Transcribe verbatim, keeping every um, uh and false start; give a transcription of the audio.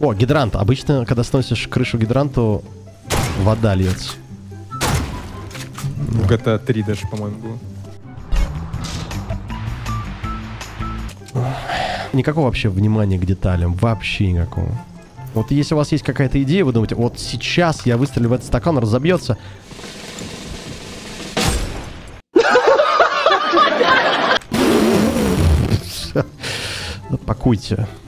О, гидрант. Обычно, когда сносишь крышу гидранту, вода льется. В джи ти эй три даже, по-моему, было. Никакого вообще внимания к деталям. Вообще никакого. Вот если у вас есть какая-то идея, вы думаете, вот сейчас я выстрелю в этот стакан, он разобьется. Пакуйте.